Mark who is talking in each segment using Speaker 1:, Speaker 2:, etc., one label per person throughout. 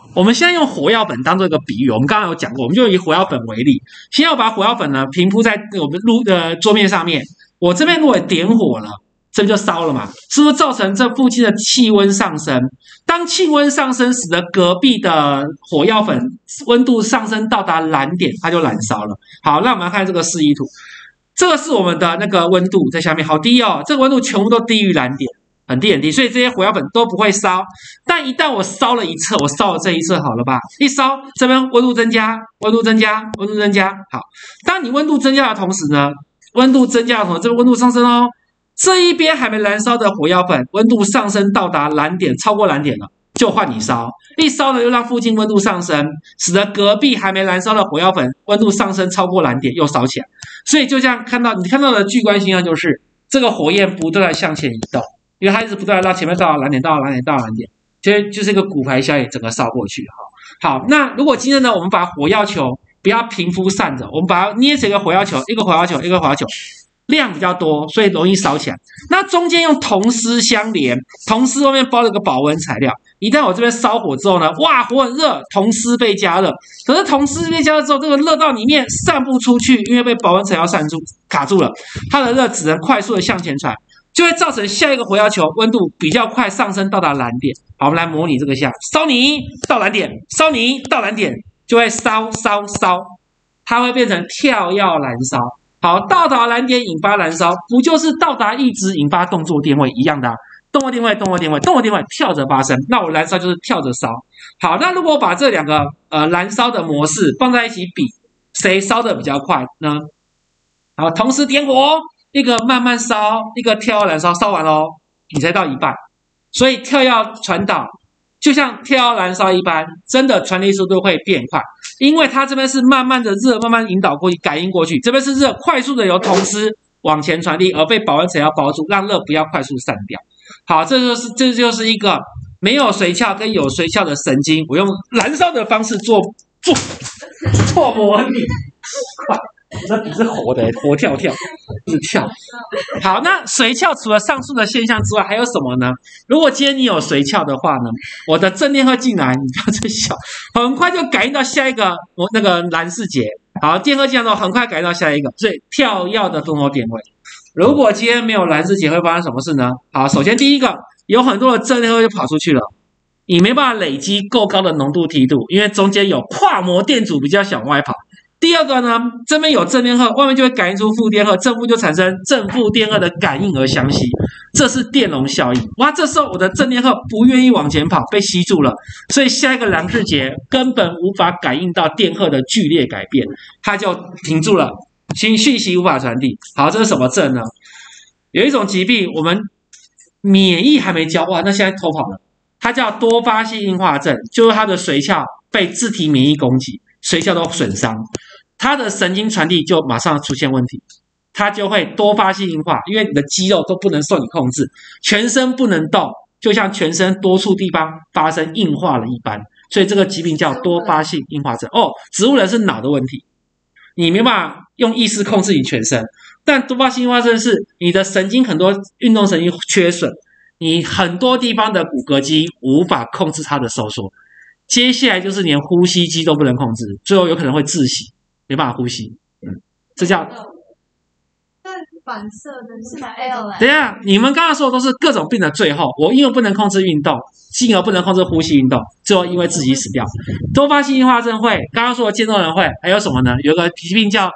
Speaker 1: 我们现在用火药粉当做一个比喻，我们刚刚有讲过，我们就以火药粉为例，先要把火药粉呢平铺在我们桌面上面，我这边如果点火了，这边就烧了嘛，是不是造成这附近的气温上升？当气温上升，使得隔壁的火药粉温度上升到达燃点，它就燃烧了。好，那我们来看这个示意图，这个是我们的那个温度在下面，好低哦，这个温度全部都低于燃点。很低很低，所以这些火药粉都不会烧。但一旦我烧了一侧，我烧了这一侧好了吧？一烧，这边温度增加，温度增加，温度增加。好，当你温度增加的同时呢，这个温度上升哦。这一边还没燃烧的火药粉，温度上升到达燃点，超过燃点了，就换你烧。一烧呢，又让附近温度上升，使得隔壁还没燃烧的火药粉温度上升超过燃点，又烧起来。所以就这样你看到的巨观现象就是这个火焰不断的向前移动。因为它一直不断的让前面到了燃点，到了燃点，到了燃点，就是一个骨牌效应，整个烧过去哈。好，那如果今天呢，我们把火药球不要平铺散着，我们把它捏成一个火药球，一个火药球，一个火药球，量比较多，所以容易烧起来。那中间用铜丝相连，铜丝外面包了个保温材料。一旦我这边烧火之后呢，哇，火很热，铜丝被加热。可是铜丝被加热之后，这个热到里面散不出去，因为被保温材料卡住了，它的热只能快速的向前传。就会造成下一个火药球温度比较快上升到达燃点。好，我们来模拟这个下，烧泥到燃点，烧泥到燃点，就会烧，它会变成跳跃燃烧。好，到达燃点引发燃烧，不就是到达阈值引发动作电位一样的动作电位跳着发生，那我燃烧就是跳着烧。好，那如果把这两个燃烧的模式放在一起比，谁烧的比较快呢？好，同时点火。一个慢慢烧，一个跳跃燃烧，烧完咯，你才到一半。所以跳跃传导就像跳跃燃烧一般，真的传递速度会变快，因为它这边是慢慢的热，慢慢引导过去，感应过去，这边是热，快速的由铜丝往前传递，而被保温层要包住，让热不要快速散掉。好，这就是一个没有髓鞘跟有髓鞘的神经，我用燃烧的方式做模拟，快。这不是活的，活跳跳，一直跳。好，那髓鞘除了上述的现象之外，还有什么呢？如果今天你有髓鞘的话呢，我的正电荷进来，你不要再笑，很快就感应到下一个那个燃氏结。好，电荷进来之后，很快感应到下一个，所以跳跃的动作点位。如果今天没有燃氏结，会发生什么事呢？好，首先第一个，有很多的正电荷就跑出去了。你没办法累积够高的浓度梯度，因为中间有跨膜电阻比较小往外跑。第二个呢，这边有正电荷，外面就会感应出负电荷，正负就产生正负电荷的感应而相吸，这是电容效应。哇，这时候我的正电荷不愿意往前跑，被吸住了，所以下一个燃氏结根本无法感应到电荷的剧烈改变，它就停住了，讯息无法传递。好，这是什么症呢？有一种疾病，我们免疫还没教，哇，那现在偷跑了，它叫多发性硬化症，就是它的髓鞘被自体免疫攻击，髓鞘都损伤。它的神经传递就马上出现问题，它就会多发性硬化，因为你的肌肉都不能受你控制，全身不能动，就像全身多处地方发生硬化了一般，所以这个疾病叫多发性硬化症。植物人是脑的问题，你没办法用意识控制你全身，但多发性硬化症是你的神经很多运动神经缺损，你很多地方的骨骼肌无法控制它的收缩，接下来就是连呼吸肌都不能控制，最后有可能会窒息。没办法呼吸，这叫
Speaker 2: 反射的是 L。
Speaker 1: 等一下，你们刚刚说的都是各种病的最后，我因为不能控制运动，进而不能控制呼吸运动，最后因为自己死掉。多发性硬化症会，刚刚说的渐冻人会，还有什么呢？有个疾病叫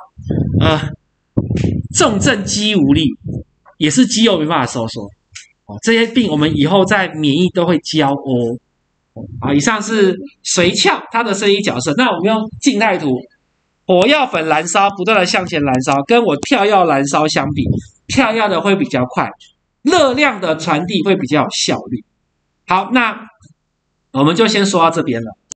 Speaker 1: 重症肌无力，也是肌肉没办法收缩。这些病我们以后在免疫都会教哦。好，以上是髓鞘它的生理角色。那我们用静态图。火药粉燃烧，不断的向前燃烧，跟我跳跃燃烧相比，跳跃的会比较快，热量的传递会比较有效率。好，那我们就先说到这边了。